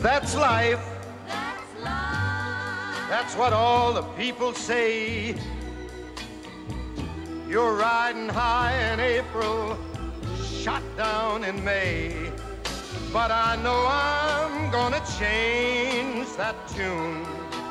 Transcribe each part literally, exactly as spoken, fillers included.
That's life. That's life. That's what all the people say. You're riding high in April, shot down in May. But I know I'm gonna change that tune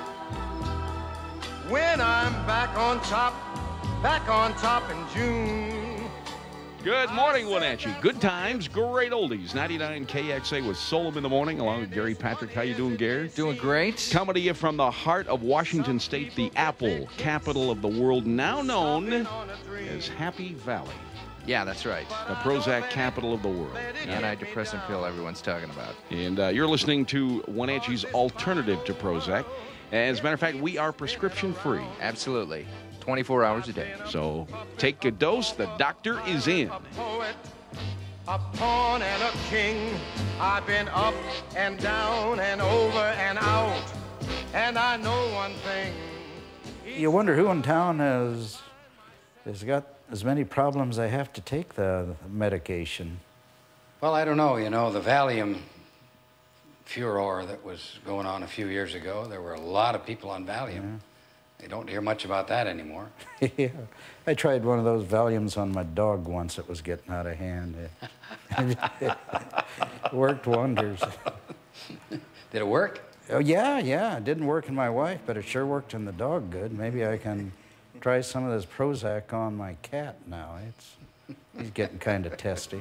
when I'm back on top, back on top in June. Good morning, Wenatchee. Good times, great oldies. ninety-nine K X A with Solom in the morning, along with Gary Patrick. How you doing, Gary? Doing great. Coming to you from the heart of Washington State, the apple capital of the world, now known as Happy Valley. Yeah, that's right. The Prozac capital of the world. The antidepressant pill everyone's talking about. And uh, you're listening to Wenatchee's alternative to Prozac. As a matter of fact, we are prescription free. Absolutely. twenty-four hours a day. So take a dose. The doctor is in. A poet, a pawn and a king. I've been up and down and over and out. And I know one thing. You wonder who in town has, has got as many problems they have to take the medication. Well, I don't know. You know, the Valium furor that was going on a few years ago, there were a lot of people on Valium. Yeah. They don't hear much about that anymore. Yeah. I tried one of those Valiums on my dog once. It was getting out of hand. It worked wonders. Did it work? Oh, yeah, yeah. It didn't work in my wife, but it sure worked in the dog good. Maybe I can try some of this Prozac on my cat now. It's, he's getting kind of testy.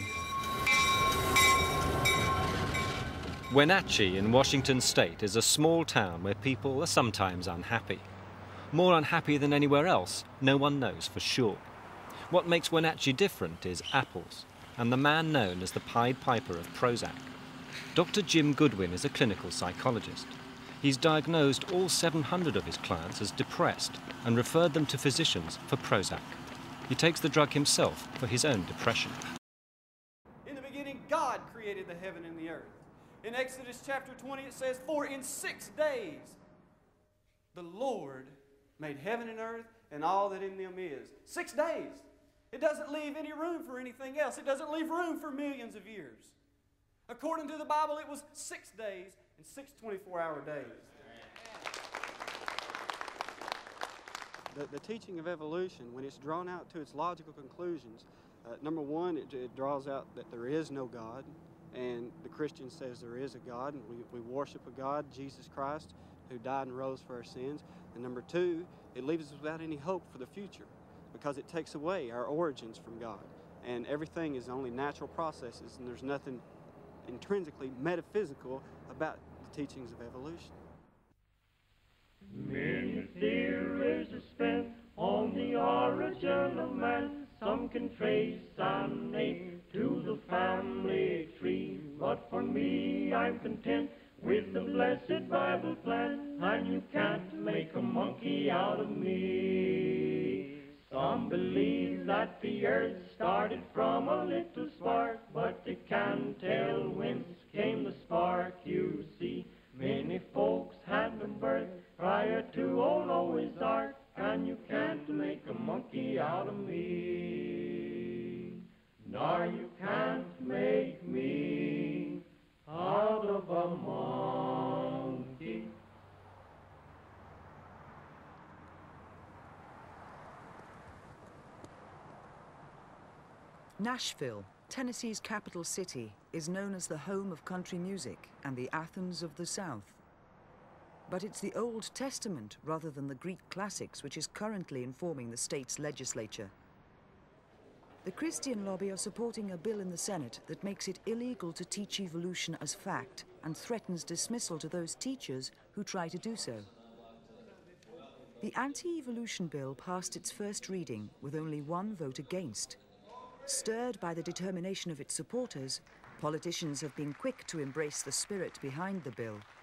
Wenatchee in Washington State is a small town where people are sometimes unhappy. More unhappy than anywhere else, no one knows for sure. What makes Wenatchee different is apples, and the man known as the Pied Piper of Prozac. Doctor Jim Goodwin is a clinical psychologist. He's diagnosed all seven hundred of his clients as depressed and referred them to physicians for Prozac. He takes the drug himself for his own depression. In the beginning, God created the heaven and the earth. In Exodus chapter twenty, it says, "For in six days the Lord made heaven and earth and all that in them is." Six days. It doesn't leave any room for anything else. It doesn't leave room for millions of years. According to the Bible, it was six days and six twenty-four hour days. The, the teaching of evolution, when it's drawn out to its logical conclusions, uh, number one, it, it draws out that there is no God. And the Christian says there is a God, and we, we worship a God, Jesus Christ, who died and rose for our sins. And number two, it leaves us without any hope for the future because it takes away our origins from God. And everything is only natural processes, and there's nothing intrinsically metaphysical about the teachings of evolution. Many theories are spent on the origin of man. Some can trace an name to the family tree, but for me, I'm content with the blessed Bible plan, and you can't make a monkey out of me. Some believe that the earth started from a little spark, but they can't tell whence came the spark. You see, many folks had no birth prior to old Noah's Ark, and you can't make a monkey out of me. Nor you can't make me out of a monkey. Nashville, Tennessee's capital city, is known as the home of country music and the Athens of the South. But it's the Old Testament rather than the Greek classics which is currently informing the state's legislature. The Christian lobby are supporting a bill in the Senate that makes it illegal to teach evolution as fact and threatens dismissal to those teachers who try to do so. The anti-evolution bill passed its first reading with only one vote against. Stirred by the determination of its supporters, politicians have been quick to embrace the spirit behind the bill